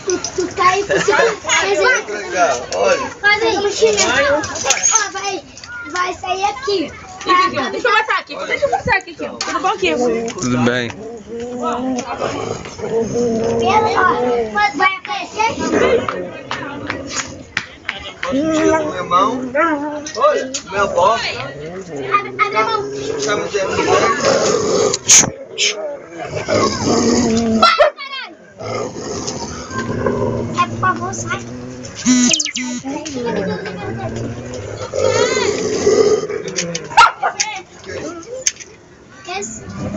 Tu cai por cima. Olha. Faz aí, mochila. Ó, vai sair aqui. Deixa eu passar aqui. Deixa eu passar aqui, Kiko. Tudo bom, Kiko? Tudo bem. Vai aparecer? Tira com minha mão. Olha, minha boca. Abre a mão. Chama de amigo. É, por favor, sai. Esse.